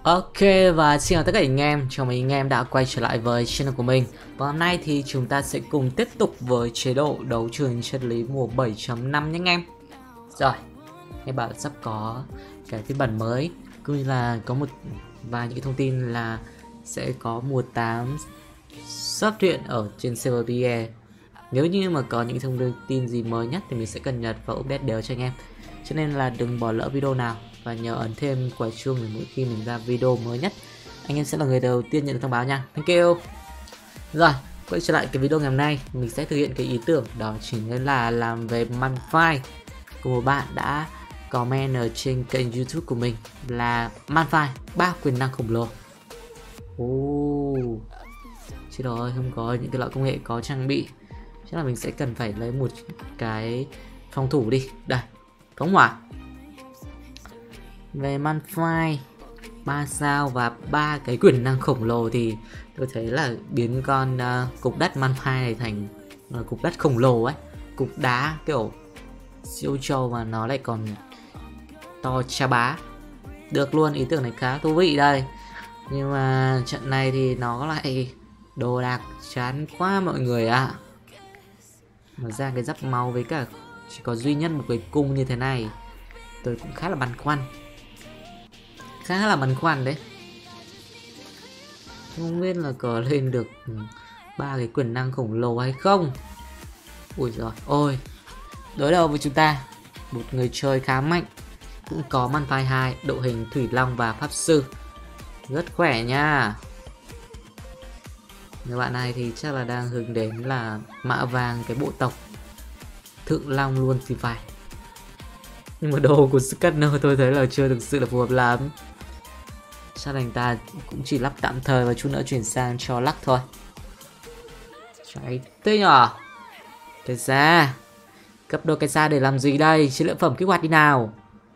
Ok, và xin chào tất cả anh em, chào mừng anh em đã quay trở lại với channel của mình. Và hôm nay thì chúng ta sẽ cùng tiếp tục với chế độ đấu trường chân lý mùa 7.5 nhé anh em. Rồi, em bảo sắp có cái phiên bản mới, cũng như là có một vài những cái thông tin là sẽ có mùa 8 xuất hiện ở trên server PE. Nếu như mà có những thông tin gì mới nhất thì mình sẽ cập nhật và update đều cho anh em. Cho nên là đừng bỏ lỡ video nào và nhớ ấn thêm quả chuông để mỗi khi mình ra video mới nhất anh em sẽ là người đầu tiên nhận được thông báo nha. Thank you. Rồi, quay trở lại cái video ngày hôm nay, mình sẽ thực hiện cái ý tưởng đó chính là làm về Malphite của một bạn đã comment ở trên kênh YouTube của mình là Malphite 3 quyền năng khổng lồ. Chứ rồi không có những cái loại công nghệ có trang bị, chắc là mình sẽ cần phải lấy một cái phòng thủ đi. Đây, phóng hỏa. Về Malphite 3 sao và 3 cái quyền năng khổng lồ thì tôi thấy là biến con cục đất Malphite này thành cục đất khổng lồ ấy, cục đá kiểu siêu trâu mà nó lại còn to cha bá. Được luôn, ý tưởng này khá thú vị đây. Nhưng mà trận này thì nó lại đồ đạc chán quá mọi người ạ. Nó ra cái giáp máu với cả chỉ có duy nhất một cái cung như thế này, tôi cũng khá là băn khoăn. Đấy. Không biết là có lên được 3 cái quyền năng khổng lồ hay không. Ui giời ôi. Đối đầu với chúng ta một người chơi khá mạnh, cũng có Malphite 2, đội hình Thủy Long và Pháp Sư. Rất khỏe nha. Người bạn này thì chắc là đang hướng đến là mã vàng cái bộ tộc Thượng Long luôn thì phải. Nhưng mà đồ của Scanner tôi thấy là chưa thực sự là phù hợp lắm. Chắc anh ta cũng chỉ lắp tạm thời và chút nữa chuyển sang cho lắc thôi. Cháy thế nhở. Cái ra cấp đôi cái ra để làm gì đây? Chiến lợi phẩm kích hoạt đi nào.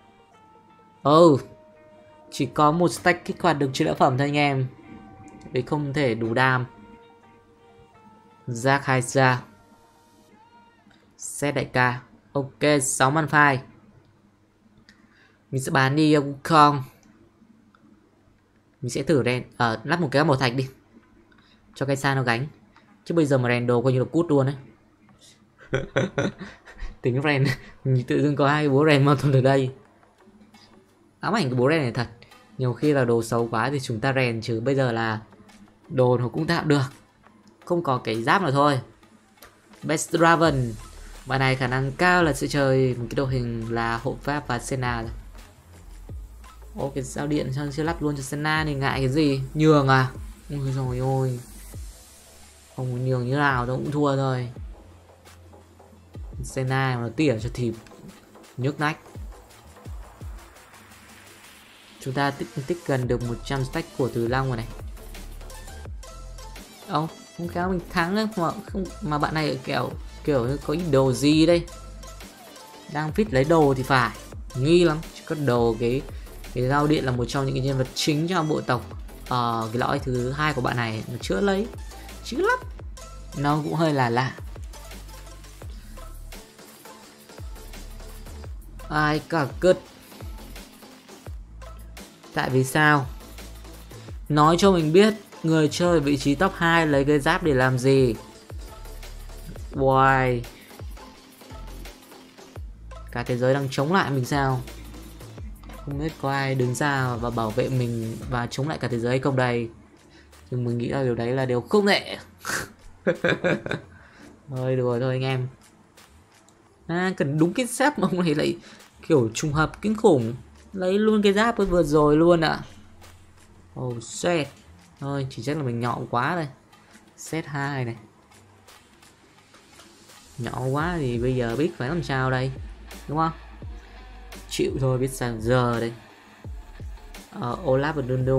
Chỉ có một stack kích hoạt được chiến lợi phẩm thôi anh em, vì không thể đủ đam. Giác 2 ra Xét đại ca. Ok, 6 Malphite. Mình sẽ bán đi Wukong. Mình sẽ thử lắp một cái màu thạch đi cho cái xa nó gánh. Chứ bây giờ mà rèn đồ coi như là cút luôn đấy. Tính rèn mình tự dưng có hai cái búa rèn mà toàn ở đây. Ám ảnh cái búa rèn này thật. Nhiều khi là đồ xấu quá thì chúng ta rèn, chứ bây giờ là đồ nó cũng tạm được, không có cái giáp nào thôi. Best Draven, bạn này khả năng cao là sẽ chơi một cái đội hình là hộ pháp và Senna rồi. Ô, cái sao điện sao chưa lắp luôn cho Senna thì ngại cái gì, nhường à? Ôi rồi ôi, không có nhường như nào tôi cũng thua thôi. Senna mà nó tỉa cho thịt nhức nách. Chúng ta tích gần được 100 stack của Từ Long rồi này. Không kéo mình thắng đấy mà bạn này kiểu có ý đồ gì đây? Đang fit lấy đồ thì phải, nghi lắm. Chỉ có đồ cái Giao Điện là một trong những cái nhân vật chính trong bộ tộc cái lõi thứ 2 của bạn này, nó chữa lấy chữ lắm, nó cũng hơi là lạ. Ai cả cứt. Tại vì sao? Nói cho mình biết người chơi vị trí top 2 lấy cái giáp để làm gì? Why? Cả thế giới đang chống lại mình sao? Không biết có ai đứng ra và bảo vệ mình và chống lại cả thế giới hay không đây? Nhưng mình nghĩ là điều đấy là điều không thể. Thôi đùa thôi anh em. Cần đúng cái giáp mà ông này lại kiểu trùng hợp kinh khủng, lấy luôn cái giáp vừa rồi luôn ạ. Oh shit. Thôi chỉ chắc là mình nhỏ quá đây. Set 2 này nhỏ quá thì bây giờ biết phải làm sao đây, đúng không? Chịu thôi, biết sao giờ đây. Olaf và Dundo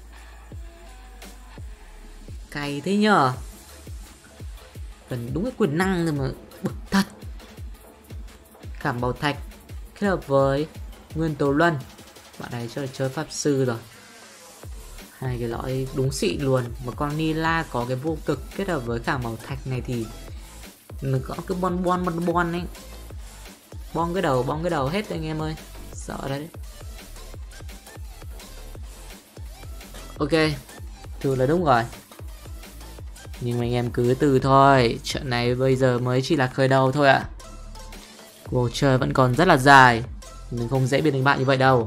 cay thế nhờ. Cần đúng cái quyền năng rồi mà bực thật. Cảm bảo thạch kết hợp với nguyên tố luân, bạn này cho là chơi pháp sư rồi. Hai cái lõi đúng xịn luôn. Mà con Nila có cái vô cực kết hợp với khảm bảo thạch này thì nó có cái bon ấy. Bong cái đầu hết anh em ơi, sợ đấy. Ok, thử là đúng rồi. Nhưng mà anh em cứ từ thôi, trận này bây giờ mới chỉ là khởi đầu thôi ạ. Cuộc chơi vẫn còn rất là dài, mình không dễ bị đánh bại như vậy đâu.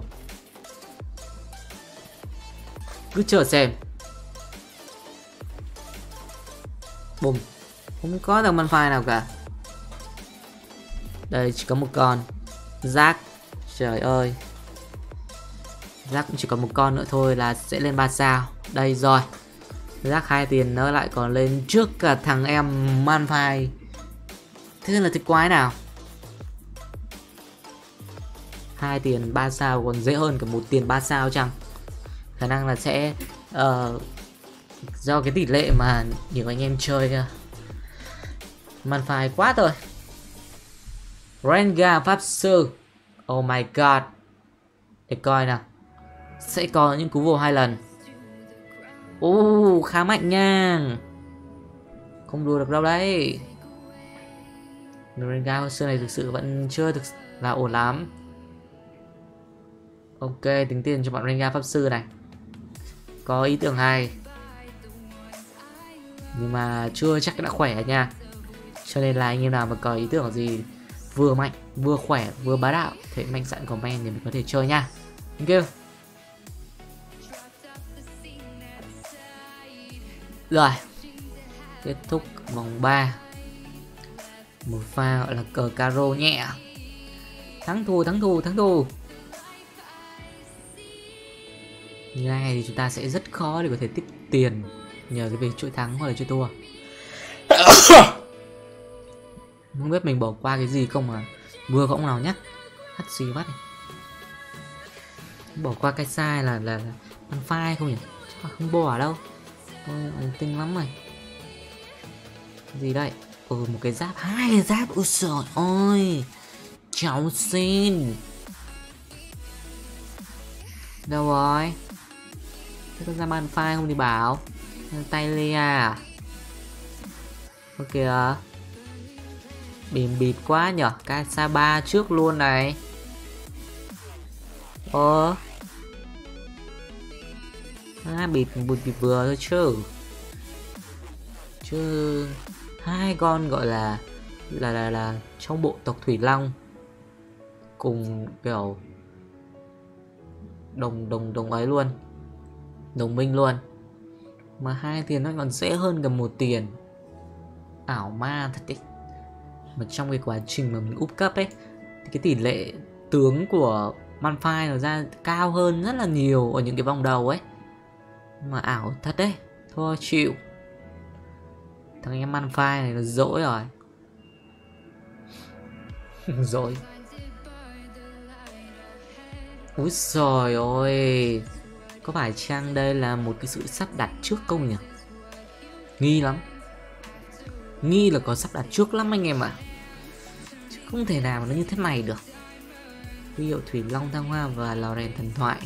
Cứ chờ xem. Bùm, không có thằng Malphite nào cả. Đây chỉ có một con Jack. Trời ơi, Jack cũng chỉ còn một con nữa thôi là sẽ lên 3 sao. Đây rồi, Jack 2 tiền nữa lại còn lên trước cả thằng em Malphite. Thế là cái quái nào. 2 tiền 3 sao còn dễ hơn cả 1 tiền 3 sao chăng? Khả năng là sẽ do cái tỷ lệ mà nhiều anh em chơi Malphite quá rồi. Rengar Pháp Sư. Oh my god. Để coi nào, sẽ có những cú vô 2 lần. Khá mạnh nha. Không đùa được đâu đấy. Rengar Pháp Sư này thực sự vẫn chưa thực là ổn lắm. Ok, tính tiền cho bọn Rengar Pháp Sư này. Có ý tưởng hay, nhưng mà chưa chắc đã khỏe nha. Cho nên là anh em nào mà có ý tưởng gì vừa mạnh, vừa khỏe, vừa bá đạo, thế mạnh sẵn comment thì mình có thể chơi nha. Thank you. Rồi, kết thúc vòng 3. Một pha gọi là cờ caro nhẹ. Thắng thua. Như này thì chúng ta sẽ rất khó để có thể tích tiền nhờ cái việc chuỗi thắng hoặc là chuỗi thua. Không biết mình bỏ qua cái gì không mà vừa không nào nhắc hắt xì bắt này. Bỏ qua cái sai là Malphite không nhỉ? Chắc không bỏ đâu. Ôi, tinh lắm rồi. Gì đây? Một cái giáp, 2 cái giáp. Ôi trời ơi, cháu xin. Đâu rồi? Thế con ra Malphite không thì bảo. Tay Lea à? Ok kìa. Bìm bịt quá nhở. Casa 3 trước luôn này. Bịt vừa thôi chứ 2 con gọi là trong bộ tộc Thủy Long cùng kiểu đồng ấy luôn, đồng minh luôn, mà 2 tiền nó còn dễ hơn cả 1 tiền. Ảo ma thật đấy. Mà trong cái quá trình mà mình úp cấp ấy thì cái tỷ lệ tướng của Malphite nó ra cao hơn rất là nhiều ở những cái vòng đầu ấy, mà ảo thật đấy. Thôi chịu. Thằng em Malphite này nó dỗi rồi. Dỗi. Úi giời ơi, có phải chăng đây là một cái sự sắp đặt trước không nhỉ? Nghi lắm. Nghi là có sắp đặt trước lắm anh em ạ. Chứ không thể nào mà nó như thế này được. Huy hiệu Thủy Long Thăng Hoa và Lò Rèn Thần Thoại.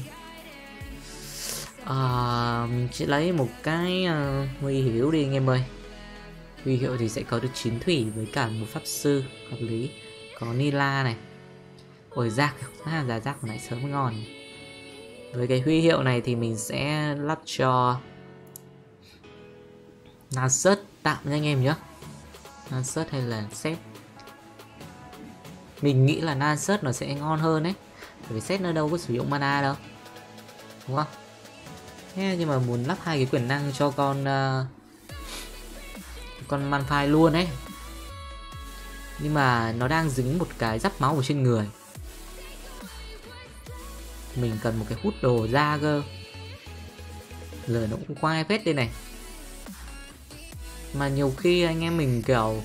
Mình sẽ lấy một cái huy hiệu đi anh em ơi. Huy hiệu thì sẽ có được 9 thủy với cả một pháp sư hợp lý. Có Nila này. Ôi rác, giá rác của này sớm mới ngon. Với cái huy hiệu này thì mình sẽ lắp cho Nasus tạm nha anh em nhé. Nasus hay là Set? Mình nghĩ là Nasus nó sẽ ngon hơn đấy. Bởi vì Set nó đâu có sử dụng mana đâu, đúng không? Thế nhưng mà muốn lắp 2 cái quyền năng cho con Malphite luôn ấy, nhưng mà nó đang dính một cái giáp máu ở trên người. Mình cần một cái hút đồ ra cơ. Lời nó cũng khoai phết đây này. Mà nhiều khi anh em mình kiểu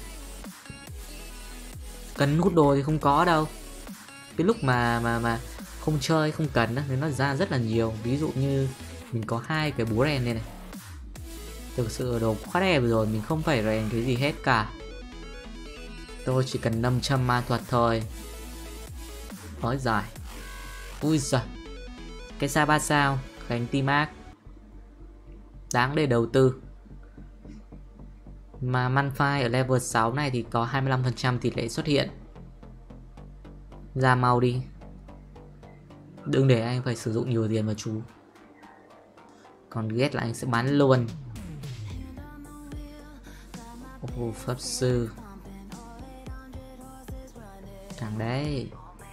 cần hút đồ thì không có đâu. Cái lúc mà không chơi không cần á, thì nó ra rất là nhiều. Ví dụ như mình có 2 cái búa rèn này này. Thực sự đồ quá đẹp rồi, mình không phải rèn cái gì hết cả. Tôi chỉ cần 500 ma thuật thôi. Nói dài. Ui giời. Cái xa 3 sao Khánh Timac đáng để đầu tư. Mà Malphite ở level 6 này thì có 25% tỷ lệ xuất hiện. Ra mau đi, đừng để anh phải sử dụng nhiều tiền vào chú. Còn ghét là anh sẽ bán luôn. Pháp sư thằng đấy.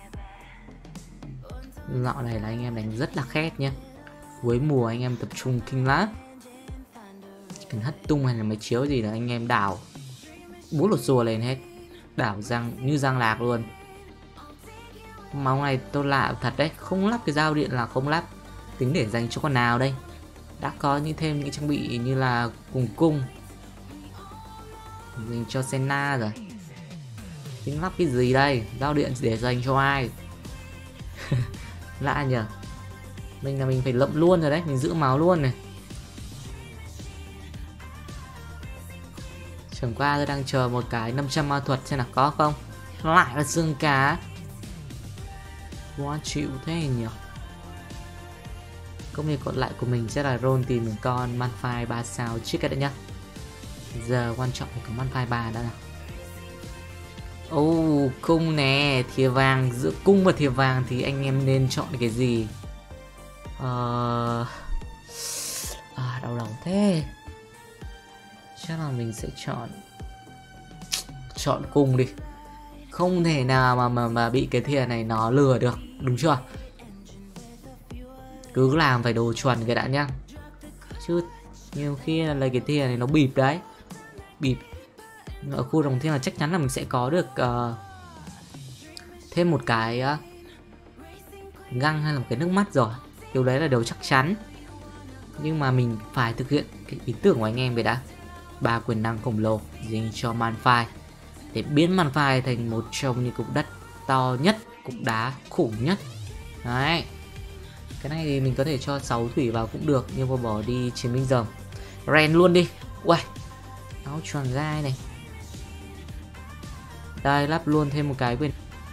Dạo này là anh em đánh rất là khét nhá. Cuối mùa anh em tập trung kinh lắm. Chỉ cần hất tung hay là mấy chiếu gì là anh em đảo 4 lột rùa lên hết. Đảo như răng lạc luôn. Máu này tôi lạ thật đấy. Không lắp cái dao điện là không lắp. Tính để dành cho con nào đây. Đã có thêm những trang bị như là cùng cung dành cho Senna rồi. Tính lắp cái gì đây. Dao điện để dành cho ai. Lạ nhỉ. Mình là mình phải lậm luôn rồi đấy. Mình giữ máu luôn này. Chẳng qua tôi đang chờ một cái 500 ma thuật xem là có không. Lại là xương cá. Quá chịu thế nhỉ. Công việc còn lại của mình sẽ là roll tìm một con Malphite 3 sao trước cái đã nhá. Giờ quan trọng là có Malphite 3 đã nào. Cung nè. Thìa vàng. Giữa cung và thìa vàng thì anh em nên chọn cái gì? Đau đầu thế. Chắc là mình sẽ chọn cung đi. Không thể nào mà bị cái thìa này nó lừa được. Đúng chưa? Cứ làm phải đồ chuẩn cái đã nhá. Chứ nhiều khi là lấy cái thìa này nó bịp đấy. Bịp. Ở khu đồng thiên là chắc chắn là mình sẽ có được thêm một cái găng hay là một cái nước mắt rồi. Điều đấy là điều chắc chắn. Nhưng mà mình phải thực hiện cái ý tưởng của anh em vậy đã. 3 quyền năng khổng lồ dành cho Malphite để biến Malphite thành một trong những cục đất to nhất, cục đá khủng nhất. Đấy. Cái này thì mình có thể cho 6 thủy vào cũng được, nhưng mà bỏ đi chiến binh rồng. Ren luôn đi. Uầy, áo choàng gai này. Đây, lắp luôn thêm một cái quyền.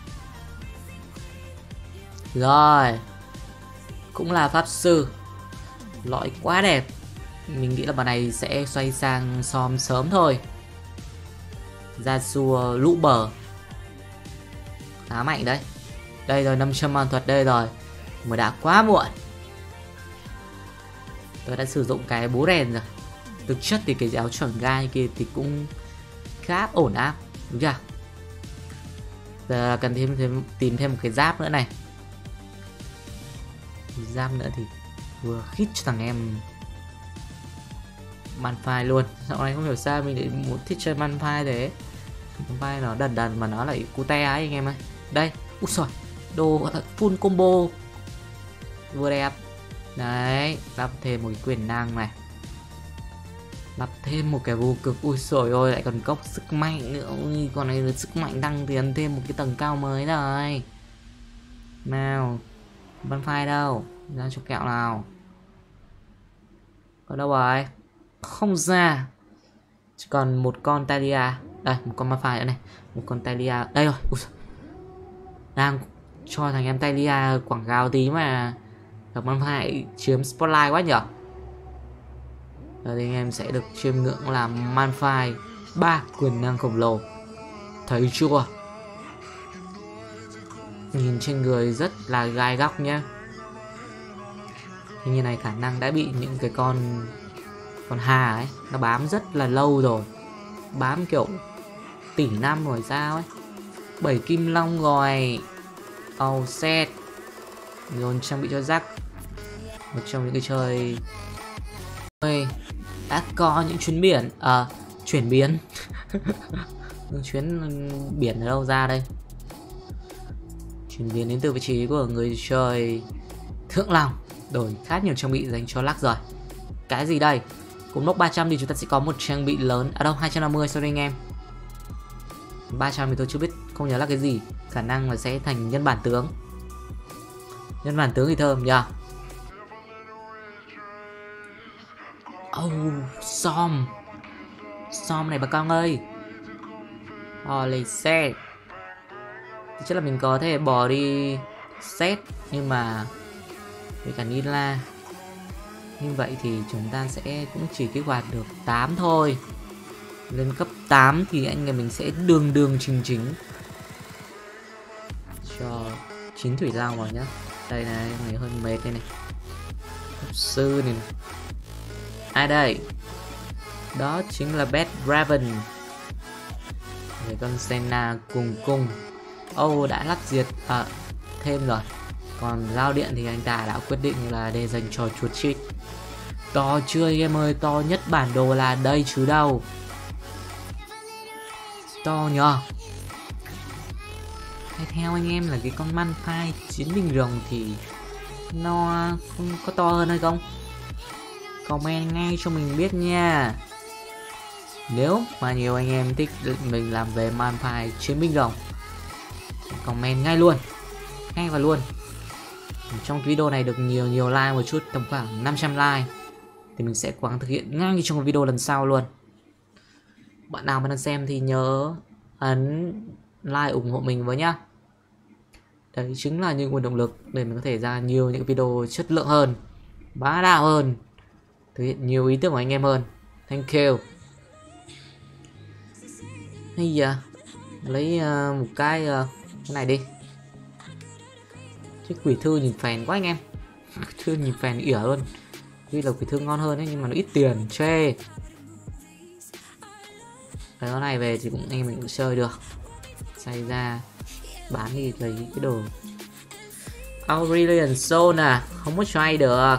Rồi. Cũng là pháp sư. Lõi quá đẹp. Mình nghĩ là bà này sẽ xoay sang xóm sớm thôi. Ra xua lũ bờ. Khá mạnh đấy. Đây rồi, 500 ma thuật đây rồi. Mà đã quá muộn. Tôi đã sử dụng cái búa rèn rồi. Thực chất thì cái áo choàng gai kia thì cũng khá ổn áp. Đúng chưa? Giờ cần tìm thêm một cái giáp nữa này. Giáp nữa thì vừa khít cho thằng em Malphite luôn. Dạo này không hiểu sao mình lại muốn thích chơi Malphite thế. Malphite nó đần mà nó lại cute ấy anh em ơi. Đây, úi xời, đồ full combo vừa đẹp. Đấy, lắp thêm một cái quyền năng này. Lắp thêm một cái vô cực. Ui xời ơi, lại còn cốc sức mạnh nữa. Ui, con này là sức mạnh tăng tiến thêm một cái tầng cao mới rồi. Nào, Malphite đâu? Ra cho kẹo nào. Ở đâu rồi? Không ra. Chỉ còn một con Talia. Đây, một con Malphite nữa này. Một con Talia. Đây rồi. Ui, đang cho thằng em Talia quảng cáo tí mà gặp Malphite chiếm spotlight quá nhở. Giờ thì anh em sẽ được chiêm ngưỡng là Malphite 3 quyền năng khổng lồ. Thấy chưa? Nhìn trên người rất là gai góc nhá. Hình như này khả năng đã bị những cái con hà ấy nó bám rất là lâu rồi. Bám kiểu tỷ năm rồi sao ấy. 7 kim long rồi. Oh set. Rồi trang bị cho Jack. Một trong những cái chơi đã có những chuyến biển. Chuyển biến. Chuyến biển ở đâu ra đây? Chuyển biến đến từ vị trí của người chơi Thượng Long. Đổi khá nhiều trang bị dành cho Lắc rồi. Cái gì đây? Cùng nốc 300 thì chúng ta sẽ có một trang bị lớn. À đâu, 250 sorry anh em. 300 thì tôi chưa biết, không nhớ là cái gì. Khả năng là sẽ thành nhân bản tướng. Nhân bản tướng thì thơm nhờ. Som. Som này bà con ơi. Holy shit. Thì chắc là mình có thể bỏ đi set. Nhưng mà với cả Nila như vậy thì chúng ta sẽ cũng chỉ kích hoạt được 8 thôi. Lên cấp 8 thì anh em mình sẽ đường chính cho 9 thủy lao vào nhá. Đây này, này hơi mệt đây này. Pháp sư này. Ai đây? Đó chính là Bad Raven. Để con Senna cùng cung. Đã lắp diệt thêm rồi. Còn giao điện thì anh ta đã quyết định là để dành cho chuột cheat. To chưa anh em ơi, to nhất bản đồ là đây chứ đâu. To nhờ. Theo anh em là cái con Malphite chiến binh rồng thì nó không có to hơn hay không? Comment ngay cho mình biết nha. Nếu mà nhiều anh em thích mình làm về Malphite chiến binh rồng, comment ngay luôn, ngay và luôn. Trong video này được nhiều like một chút, tầm khoảng 500 like thì mình sẽ cố gắng thực hiện ngay trong video lần sau luôn. Bạn nào mà đang xem thì nhớ ấn like ủng hộ mình với nhá. Đấy chính là những nguồn động lực để mình có thể ra nhiều những video chất lượng hơn, bá đạo hơn, thực hiện nhiều ý tưởng của anh em hơn. Thank you. Bây giờ lấy một cái này đi. Chứ quỷ thư nhìn phèn quá anh em. Thư nhìn phèn ỉa luôn. Tuy là quỷ thư ngon hơn ấy, nhưng mà nó ít tiền, chê. Cái này về thì cũng anh em mình cũng chơi được. Xay ra bán đi lấy cái đồ Aurelion Soul à, không có cho ai được.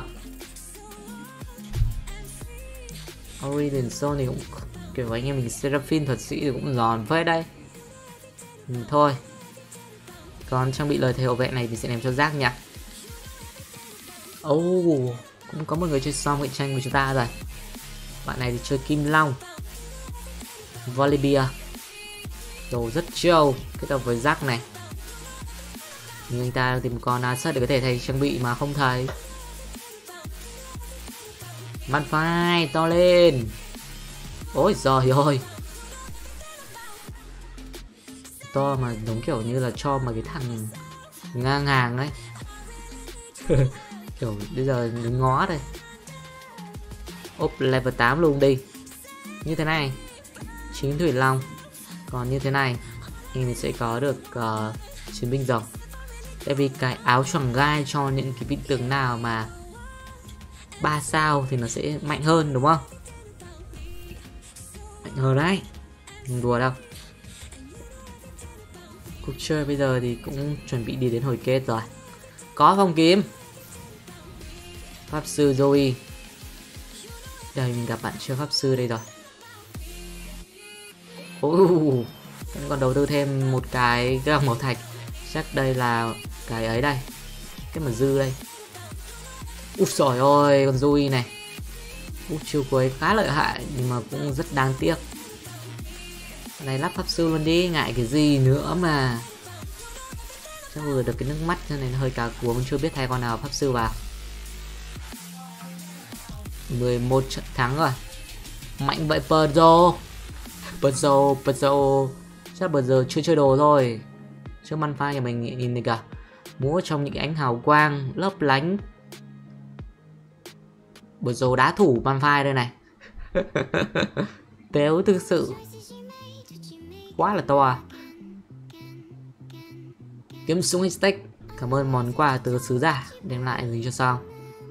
Aurelion Soul thì cũng kiểu anh em mình Seraphim thuật sĩ thì cũng giòn phết đây. Thôi. Còn trang bị lời thề hộ vệ này thì sẽ đem cho Jack nha. Cũng có một người chơi xong cạnh tranh với chúng ta rồi. Bạn này thì chơi Kim Long, Volibear. Đồ rất trâu kết hợp với Jack này. Nhưng anh ta tìm con asset để có thể thay trang bị mà không thấy. Malphite to lên. Ôi giời ơi, to mà giống kiểu như là cho mà cái thằng ngang hàng ấy. Kiểu bây giờ đứng ngó đây. Level 8 luôn đi. Như thế này 9 thủy long. Còn như thế này thì mình sẽ có được chiến binh rồng. Tại vì cái áo choàng gai cho những cái vị tướng nào mà 3 sao thì nó sẽ mạnh hơn đúng không? Mạnh hơn đấy, không đùa đâu. Cuộc chơi bây giờ thì cũng chuẩn bị đi đến hồi kết rồi. Có phong kiếm, pháp sư Zoe. Đây mình gặp bạn chơi pháp sư đây rồi. Còn đầu tư thêm một cái găng màu thạch. Chắc đây là cái ấy đây, cái mà dư đây. Úi trời ơi, con Zoe này. Chiêu cuối khá lợi hại nhưng mà cũng rất đáng tiếc. Này lắp pháp sư luôn đi, ngại cái gì nữa mà. Chắc vừa được cái nước mắt cho nên hơi cà cuống, chưa biết thay con nào pháp sư vào. 11 trận thắng rồi. Mạnh vậy Perzo. Chắc Perzo chưa chơi đồ thôi. Trước Malphite nhà mình nhìn này cả, múa trong những ánh hào quang lấp lánh. Perzo đá thủ Malphite đây này. Téo thực sự, quá là to. Kiếm súng hashtag. Cảm ơn món quà từ sứ giả đem lại gì cho sao.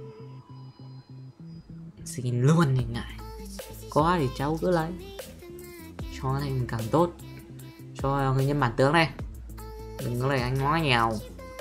Xin luôn thì ngại. Có thì cháu cứ lấy, cho thành càng tốt. Cho người nhân bản tướng này, đừng có để anh nói nhèo.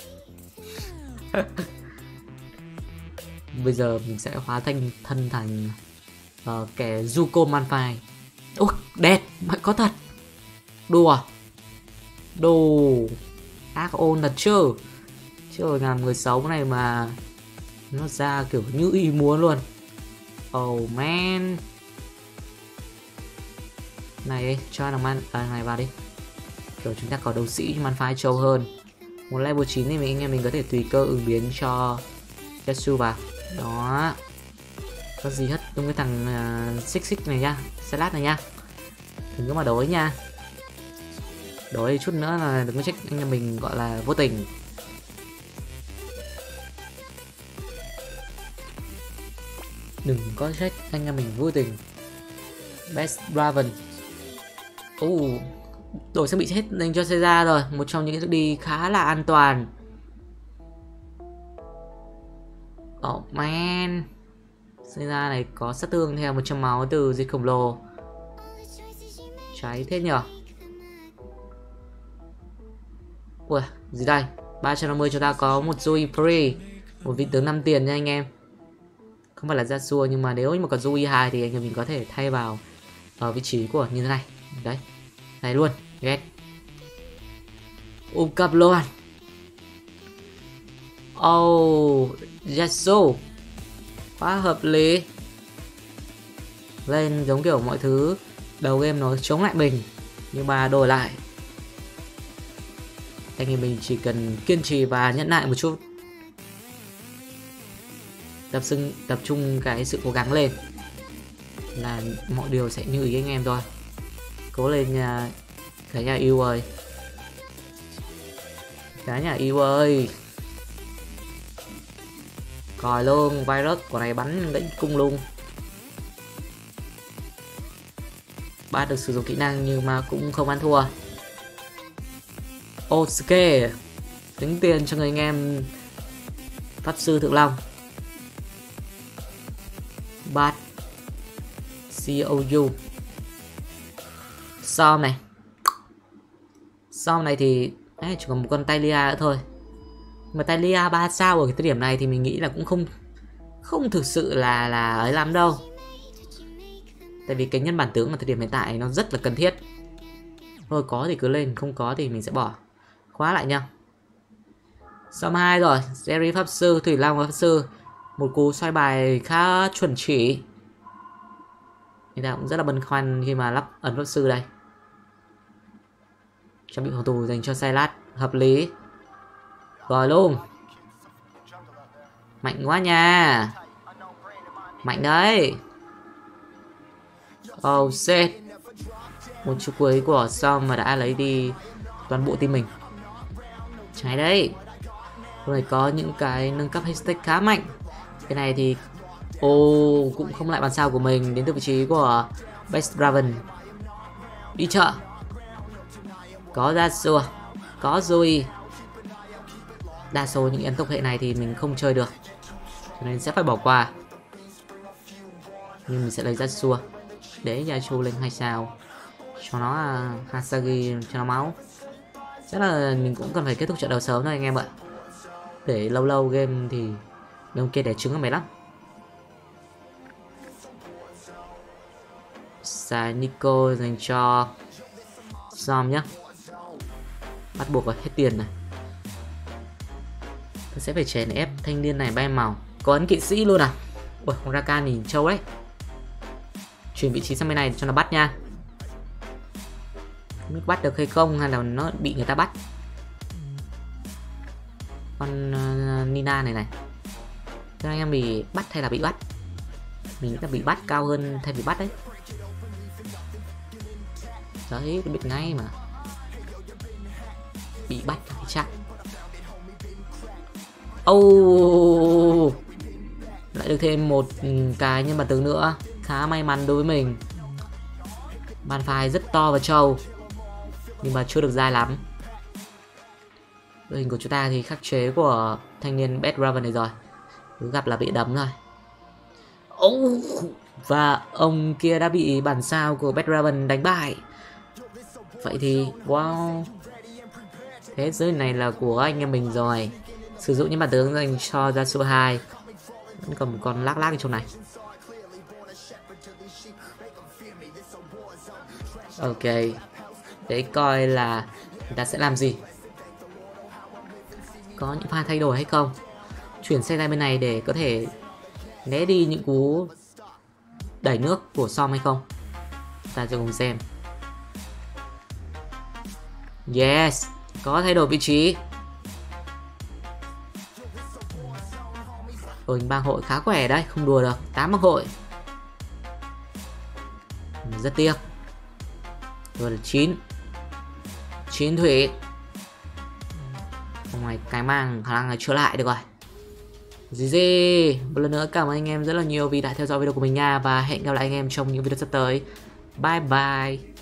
Bây giờ mình sẽ hóa thân thành kẻ Zuko Malphite. Ôi đẹp, mạnh có thật. Đùa. Đồ ác ôn thật chứ. Chứ rồi làm người xấu này mà nó ra kiểu như ý muốn luôn. Oh man. Này cho thằng này vào đi. Kiểu chúng ta có đấu sĩ Malphite trâu hơn. Một level 9 thì anh em mình có thể tùy cơ ứng biến cho Yasuo vào. Đó. Có gì hết đúng cái thằng xích này nhá, salad này nhá. Đừng có mà đối nha. Đối chút nữa là đừng có trách anh em mình gọi là vô tình. Đừng có trách anh em mình vô tình. Best Raven. Đổi sang bị chết dành cho Caesar rồi. Một trong những cái đi khá là an toàn. Oh man. Sinh ra này có sát thương theo 100 máu từ dịch khổng lồ. Cháy thế nhở. Ui, gì đây? 350 chúng ta có một Zoe free, một vị tướng 5 tiền nha anh em. Không phải là Yasuo nhưng mà nếu mà có Zoe 2 thì anh em mình có thể thay vào ở vị trí của như thế này. Đấy. Này luôn, ghét. Cặp luôn. Oh, Yasuo. Quá hợp lý. Lên giống kiểu mọi thứ đầu game nó chống lại mình, nhưng mà đổi lại anh em mình chỉ cần kiên trì và nhẫn nại một chút, tập trung cái sự cố gắng lên là mọi điều sẽ như ý anh em thôi. Cố lên nha cả nhà yêu ơi, cả nhà yêu ơi. Còi luôn, virus của này bắn gãy cung luôn. Ba được sử dụng kỹ năng nhưng mà cũng không ăn thua. Ok, tính tiền cho người anh em pháp sư Thượng Long. Bát COU Som này. Som này thì chỉ còn một con Talia nữa thôi. Mà Talia 3 sao ở cái thời điểm này thì mình nghĩ là cũng không thực sự là ấy lắm đâu. Tại vì cái nhân bản tướng ở thời điểm hiện tại nó rất là cần thiết. Thôi có thì cứ lên, không có thì mình sẽ bỏ. Khóa lại nha. Som 2 rồi, Jerry pháp sư, Thủy Long pháp sư. Một cú xoay bài khá chuẩn chỉ. Người ta cũng rất là băn khoăn khi mà lắp ấn pháp sư đây. Trang bị phòng thủ dành cho Sylas, hợp lý. Rồi luôn. Mạnh quá nha. Mạnh đấy. Oh shit. Một chút cuối của Som mà đã lấy đi toàn bộ team mình. Trái đấy. Hôm nay có những cái nâng cấp hashtag khá mạnh. Cái này thì cũng không lại bàn sao của mình đến từ vị trí của Best Raven. Đi chợ. Có Yasuo, có Zoe. Đa số những em tộc hệ này thì mình không chơi được, cho nên sẽ phải bỏ qua. Nhưng mình sẽ lấy Yasuo để Yasuo lên 2 sao cho nó Hasagi cho nó máu. Chắc là mình cũng cần phải kết thúc trận đấu sớm thôi anh em ạ. Để lâu game thì ông kia đẻ trứng là mệt lắm. Xài Nico dành cho Som nhá. Bắt buộc phải hết tiền này. Tôi sẽ phải chèn ép thanh niên này bay màu. Có ấn kỵ sĩ luôn à? Ui, con Rakan nhìn trâu đấy. Chuyển vị trí sang bên này cho nó bắt nha. Không biết bắt được hay không hay là nó bị người ta bắt. Con Nina này này. Cho anh em bị bắt hay là bị bắt? Mình nghĩ là bị bắt cao hơn thay vì bắt đấy. Đấy, tôi biết ngay mà. Bị bắt thì chắc. Lại được thêm một cái nhân vật tướng nữa. Khá may mắn đối với mình. Bàn phai rất to và trâu, nhưng mà chưa được dai lắm. Đội hình của chúng ta thì khắc chế của thanh niên Bad Raven này rồi. Cứ gặp là bị đấm thôi. Và ông kia đã bị bản sao của Bad Raven đánh bại. Vậy thì wow, thế giới này là của anh em mình rồi. Sử dụng những bản tướng dành cho Yasuo 2. Vẫn còn một con lác ở trong này. Ok, để coi là người ta sẽ làm gì. Có những pha thay đổi hay không. Chuyển xe ra bên này để có thể né đi những cú đẩy nước của Som hay không. Ta sẽ cùng xem. Yes, có thay đổi vị trí. Bang hội khá khỏe đấy, không đùa được. 8 bang hội. Rất tiếc. Rồi là 9 thủy. Hôm nay cái mang khả năng là chữa lại được rồi. GG. Một lần nữa cảm ơn anh em rất là nhiều vì đã theo dõi video của mình nha. Và hẹn gặp lại anh em trong những video sắp tới. Bye bye.